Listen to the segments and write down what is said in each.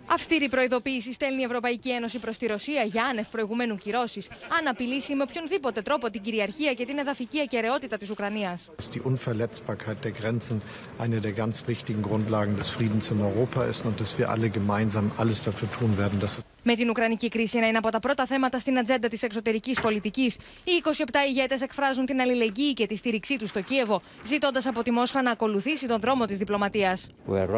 Αυστηρή προειδοποίηση στέλνει η Ευρωπαϊκή Ένωση προς τη Ρωσία για άνευ προηγουμένου κυρώσεις, αν απειλήσει με οποιονδήποτε τρόπο την κυριαρχία και την εδαφική ακεραιότητα της Ουκρανίας. Die Unverletzbarkeit der Grenzen eine der ganz wichtigen Grundlagen des Friedens in Europa ist und dass wir alle gemeinsam alles dafür tun werden, dass Με την Ουκρανική κρίση να είναι από τα πρώτα θέματα στην ατζέντα της εξωτερικής πολιτικής, οι 27 ηγέτες εκφράζουν την αλληλεγγύη και τη στήριξή τους στο Κίεβο, ζητώντας από τη Μόσχα να ακολουθήσει τον δρόμο της διπλωματίας.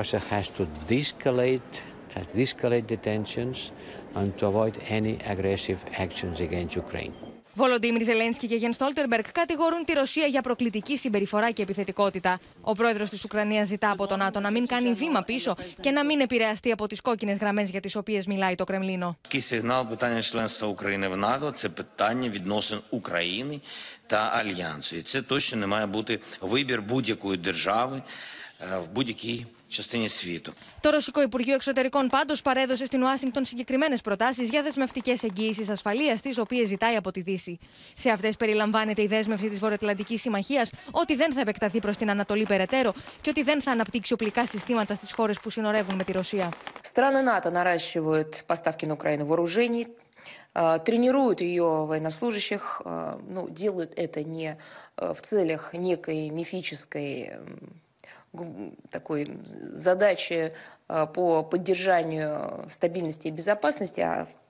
Escalate the tensions and to avoid any aggressive actions against Ukraine. Βολοντίμιρ Ζελένσκι και Γιεν Στόλτερμπεργκ κατηγορούν τη Ρωσία για προκλητική συμπεριφορά και επιθετικότητα. Ο πρόεδρος της Ουκρανίας ζητά από τον ΝΑΤΟ να μην κάνει βήμα πίσω και να μην επηρεαστεί από τις κόκκινες γραμμές για τις οποίες μιλάει το Κρεμλίνο. Сигнал питання членства України в НАТО – це питання відносин України та Альянсу. І це точно не має бути вибір будь-якої держави в будь-якій частині світу. Το Ρωσικό Υπουργείο Εξωτερικών πάντως παρέδωσε στην Ουάσιγκτον συγκεκριμένες προτάσεις για δεσμευτικές εγγύησεις ασφαλείας, τις οποίες ζητάει από τη Δύση. Σε αυτές περιλαμβάνεται η δέσμευση της Βορειοατλαντικής Συμμαχίας ότι δεν θα επεκταθεί προς την Ανατολή περαιτέρω και ότι δεν θα αναπτύξει οπλικά συστήματα στις χώρες που συνορεύουν με τη Ρωσία. Страны НАТО наращивают поставки на Украину вооружений, тренируют ее военнослужащих, делают это не в целях некой мифической задачи по поддержанию стабильности и безопасности, а